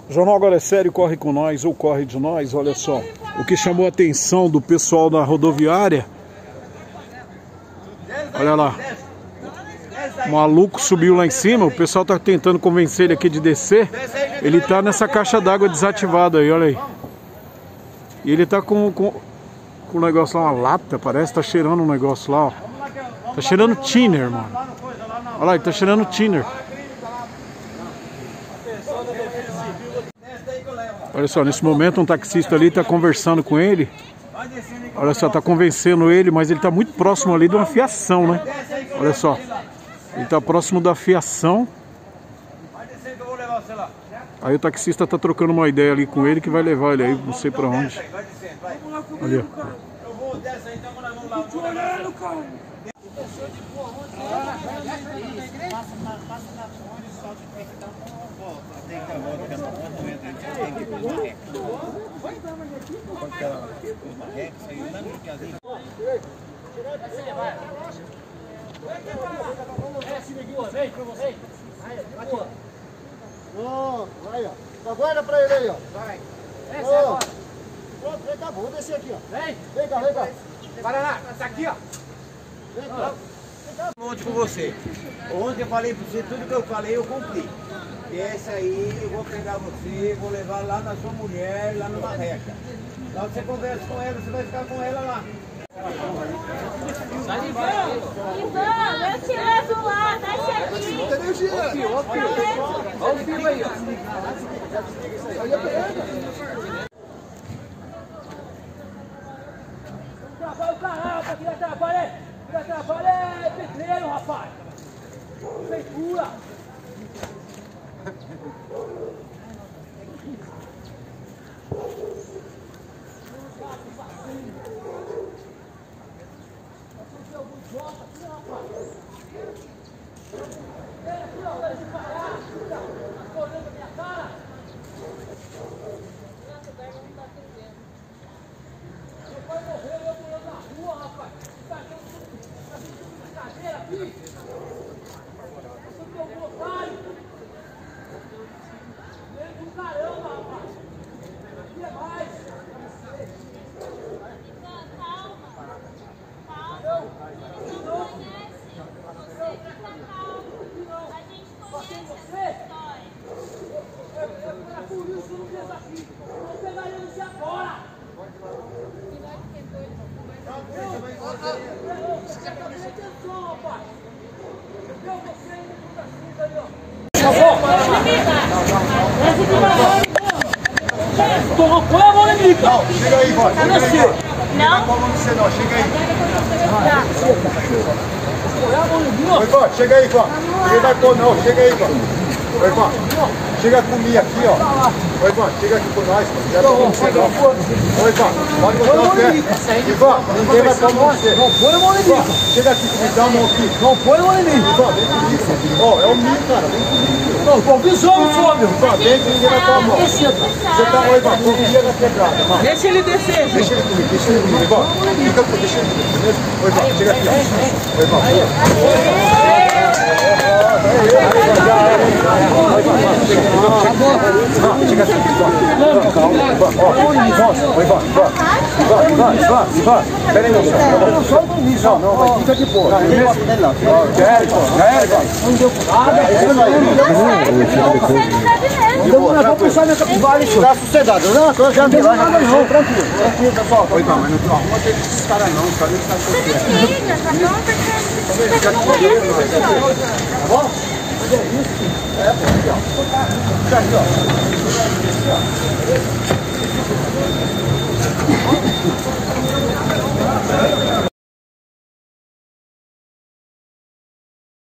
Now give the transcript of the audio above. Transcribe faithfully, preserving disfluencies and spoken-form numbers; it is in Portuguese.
O Jornal Agora é Sério, corre com nós ou corre de nós. Olha só, o que chamou a atenção do pessoal da rodoviária. Olha lá, o maluco subiu lá em cima. O pessoal tá tentando convencer ele aqui de descer. Ele tá nessa caixa d'água desativada aí, olha aí. E ele tá com, com, com um negócio lá, uma lata, parece. Tá cheirando um negócio lá, ó. Tá cheirando thinner, mano. Olha lá, ele tá cheirando thinner. Olha só, nesse momento um taxista ali tá conversando com ele. Olha só, tá convencendo ele, mas ele tá muito próximo ali de uma fiação, né? Olha só, ele tá próximo da fiação. Aí o taxista tá trocando uma ideia ali com ele que vai levar ele aí, não sei pra onde. Ali, ó. Pronto, aí, ó. Aguarda pra ele aí, ó. Vai. Pronto. Pronto, vem cá, vou descer aqui, ó. Vem. Vem cá, vem cá. Para lá, tá aqui, ó. Vem cá. Ontem com você. Ontem eu falei pra você, tudo que eu falei eu cumpri. E esse aí, eu vou pegar você, vou levar lá na sua mulher, lá numa reca. Lá você conversa com ela, você vai ficar com ela lá. Ivan, eu te levo lá, desce aqui. Cadê o Gia? Olha o filho aí, ó. Trabalho caramba, que vai trabalhar, que vai trabalhar é pedreiro, rapaz. Feitura. Põe a mão em mim, cara. Não, chega aí, vai. Chega aí, vai. Não? Não vai você não, chega aí. Põe a mão em mim, ó. Oi, Ivan, chega aí, Ivan. Ninguém vai pôr não, chega aí, Ivan. Oi, Ivan. Chega comigo aqui, ó. Oi, Ivan, chega aqui com nós. Não vai pôr você não. Oi, Ivan, pode botar o pé. Ivan, ninguém vai pôr você. Não põe a mão em mim. Chega aqui comigo, dá a mão aqui. Não põe a mão em mim. Ivan, vem comigo. Ó, é o mim, cara, vem comigo. Não, tô avisando, só, meu. Ivan, vem que ninguém vai pôr a mão. Você tá, oi, Ivan, confia na quebrada, mano. Deixa ele descer, Ju. Deixa ele comigo, deixa ele comigo, Ivan. Fica comigo, deixa ele comigo, beleza? Oi, Ivan, chega aqui, ó. Oi, Ivan, chega. Chega aqui, Ivan. Calma, Ivan. Ó, Ivan, Ivan, Ivan, Ivan, Ivan, Ivan. Pera aí, meu senhor. Não, não, vai, fica de boa. Já era, já era, Ivan. Não deu nada. Não vou puxar minha capivara, senhor. Tá sossegado, não? Tô já andando lá, não. Tranquilo, tranquilo, pessoal. Oi, Ivan, mas não arruma esses caras não, os caras não estão Liga, tá bom? Porque Tá bom? Mas é isso. É, pô, aqui, ó. Fica aqui, ó. Aqui, ó.